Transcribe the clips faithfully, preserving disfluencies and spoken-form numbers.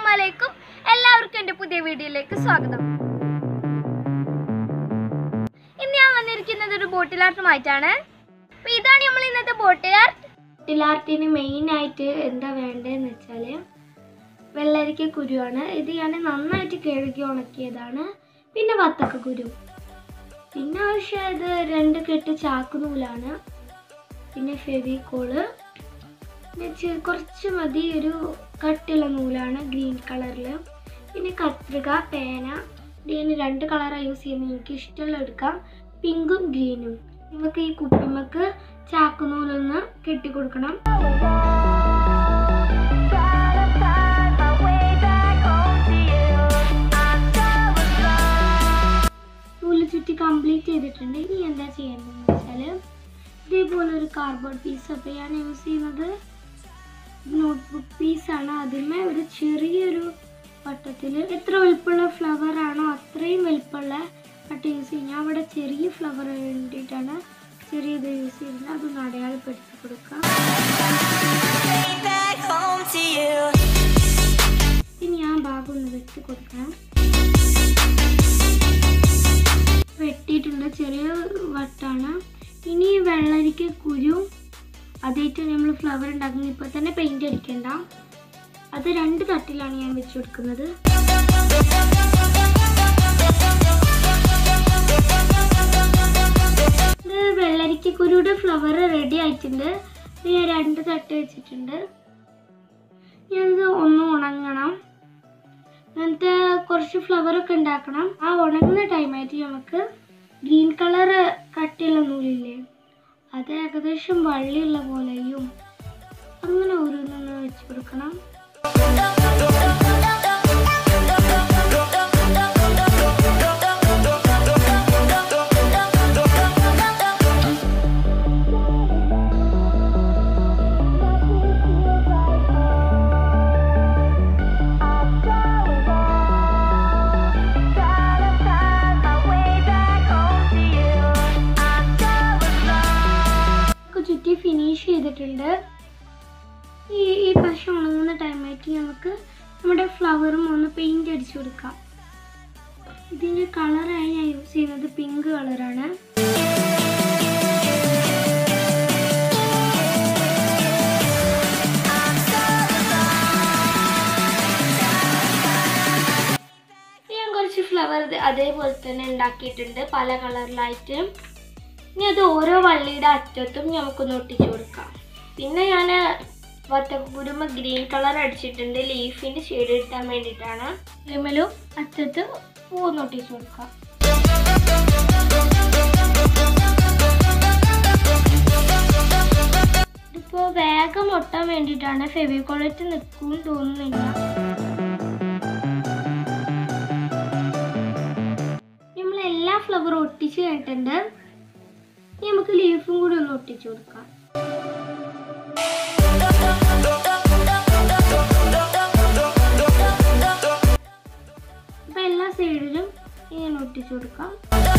അലൈക്കും. എല്ലാവർക്കും എൻ്റെ പുതിയ വീഡിയോയിലേക്ക് സ്വാഗതം. ഇന്ന് ഞാൻ വന്നിരിക്കുന്നത് ഒരു ബോട്ടിൽ ആർട്ടുമായിട്ടാണ്. അപ്പോൾ ഇതാണ് നമ്മൾ ഇന്നത്തെ ബോട്ടിൽ ആർട്ട്. ബോട്ടിൽ ആർട്ടിന് മെയിനായിട്ട് എന്താ വേണ്ടതെന്ന് വെച്ചാൽ വെള്ളരിക്ക കുരുവാണ്. ഇത് ഞാൻ നന്നായിട്ട് കഴുകി ഉണക്കിയതാണ്. പിന്നെ വത്തക്ക കുരു, പിന്നെ ആവശ്യമായത് രണ്ട് കെട്ട് ചാക്കുനൂലാണ്, പിന്നെ ഫെവിക്കോള്, പിന്നെ കുറച്ച് മതി ഒരു കട്ടിയുള്ള നൂലാണ് ഗ്രീൻ കളറിൽ, പിന്നെ കത്രിക, പേന. ഇതിന് രണ്ട് കളറാണ് യൂസ് ചെയ്യുന്നത്. എനിക്ക് ഇഷ്ടമുള്ള എടുക്കാം, പിങ്കും ഗ്രീനും. നമുക്ക് ഈ കുപ്പിമക്ക് ചാക്കുനൂലൊന്ന് കെട്ടിക്കൊടുക്കണം. നൂല് ചുറ്റി കംപ്ലീറ്റ് ചെയ്തിട്ടുണ്ട്. ഇനി എന്താ ചെയ്യേണ്ടതെന്ന് വെച്ചാൽ ഇതേപോലെ ഒരു കാർഡ്ബോർഡ് പീസ്, അപ്പോൾ ഞാൻ യൂസ് ചെയ്യുന്നത് നോട്ട്ബുക്ക് പീസാണ്. അതിന്മേ ഒരു ചെറിയൊരു വട്ടത്തിൽ എത്ര വലുപ്പമുള്ള ഫ്ലവർ ആണോ അത്രയും വലുപ്പമുള്ള വട്ടം യൂസ് ചെയ്യും. ഞാൻ ഇവിടെ ചെറിയ ഫ്ലവർ വേണ്ടിയിട്ടാണ് ചെറിയത് യൂസ് ചെയ്യുന്നത്. അതൊന്ന് അടയാളപ്പെടുത്തി കൊടുക്കാം. ഇനി ആ ഭാഗം ഒന്ന് വെട്ടി കൊടുക്കണം. വെട്ടിയിട്ടുണ്ട്, ചെറിയ വട്ടാണ്. ഇനി വെള്ളരിക്ക കുരു അതായിട്ട് നമ്മൾ ഫ്ലവർ ഉണ്ടാക്കുന്നത്. ഇപ്പോൾ തന്നെ പെയിന്റ് അടിക്കണ്ട, അത് രണ്ട് തട്ടിലാണ് ഞാൻ വെച്ച് കൊടുക്കുന്നത്. ഇത് വെള്ളരിക്ക കുരുയുടെ ഫ്ലവർ റെഡി ആയിട്ടുണ്ട്. ഞാൻ രണ്ട് തട്ട് വെച്ചിട്ടുണ്ട്. ഞാനിത് ഒന്ന് ഉണങ്ങണം, എന്നിട്ട് കുറച്ച് ഫ്ലവറൊക്കെ ഉണ്ടാക്കണം. ആ ഉണങ്ങുന്ന ടൈമായിട്ട് നമുക്ക് ഗ്രീൻ കളർ കട്ടിയുള്ള നൂലില്ലേ, അത് ഏകദേശം വള്ളിയുള്ള പോലെയും അങ്ങനെ ഓരോന്നൊന്ന് വെച്ച് കൊടുക്കണം. ചുറ്റി ഫിനിഷ് ചെയ്തിട്ടുണ്ട്. ഈ ഈ പശ ഉണങ്ങുന്ന ടൈമായിട്ട് നമുക്ക് നമ്മുടെ ഫ്ലവറും ഒന്ന് പെയിന്റ് അടിച്ചു കൊടുക്കാം. ഇതിൻ്റെ കളറായി ഞാൻ യൂസ് ചെയ്യുന്നത് പിങ്ക് കളറാണ്. ഞാൻ കുറച്ച് ഫ്ലവർ അതേപോലെ തന്നെ ഉണ്ടാക്കിയിട്ടുണ്ട് പല കളറിലായിട്ട്. ഇനി അത് ഓരോ വള്ളിയുടെ അറ്റത്തും നമുക്കൊന്ന് ഒട്ടിച്ചു കൊടുക്കാം. പിന്നെ ഞാൻ വത്തക്കുരുമ ഗ്രീൻ കളർ അടിച്ചിട്ടുണ്ട്, ലീഫിൻ്റെ ഷെയ്ഡ് കിട്ടാൻ വേണ്ടിയിട്ടാണ്. ഇതിമേലും അറ്റത്ത് പൂവൊന്ന് ഒട്ടിച്ചു കൊടുക്കാം. ഇതിപ്പോൾ വേഗം ഒട്ടാൻ വേണ്ടിയിട്ടാണ്. ഫെവിക്കോളായിട്ട് നിൽക്കും തോന്നുന്നില്ല. നമ്മൾ എല്ലാ ഫ്ലവറും ഒട്ടിച്ച് കഴിഞ്ഞിട്ടുണ്ട്. നമുക്ക് ലീഫും കൂടി ഒന്ന് ഒട്ടിച്ചു കൊടുക്കാം. അപ്പൊ എല്ലാ സൈഡിലും ഇങ്ങനെ ഒട്ടിച്ചു കൊടുക്കാം.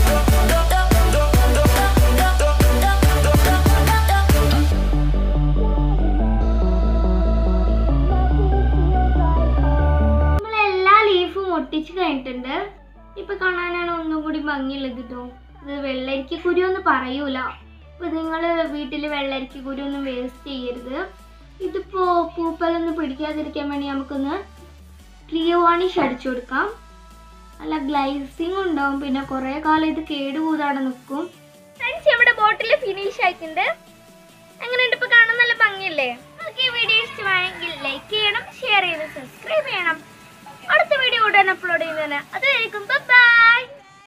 നമ്മളെല്ലാ ലീഫും ഒട്ടിച്ച് കഴിഞ്ഞിട്ടുണ്ട്. ഇപ്പൊ കാണാനാണ് ഒന്നും കൂടി ഭംഗിയുള്ളത് കേട്ടോ. ഇത് വെള്ളരിക്ക കുരു ഒന്നും പറയൂല. അപ്പോൾ നിങ്ങൾ വീട്ടിൽ വെള്ളരിക്ക കുരു ഒന്നും വേസ്റ്റ് ചെയ്യരുത്. ഇതിപ്പോൾ പൂപ്പലൊന്നും പിടിക്കാതിരിക്കാൻ വേണ്ടി നമുക്കൊന്ന് ക്ലിയർ വാണിഷ് അടിച്ചു കൊടുക്കാം. നല്ല ഗ്ലൈസിങ് ഉണ്ടാവും, പിന്നെ കുറേ കാലം ഇത് കേടുകൂടാതെ നിൽക്കും. ഫ്രണ്ട്സ്, നമ്മുടെ ബോട്ടിൽ ഫിനിഷ് ആയിട്ടുണ്ട്. എങ്ങനെയുണ്ട് ഇപ്പോൾ കാണാൻ? നല്ല ഭംഗിയല്ലേ? നമുക്ക് ഈ വീഡിയോ ഇഷ്ടമായെങ്കിൽ ലൈക്ക് ചെയ്യണം, ഷെയർ ചെയ്ത് സബ്സ്ക്രൈബ് ചെയ്യണം. അടുത്ത വീഡിയോ ഉടൻ അപ്ലോഡ് ചെയ്യുന്നതിന് അതുവരെയും ബൈ.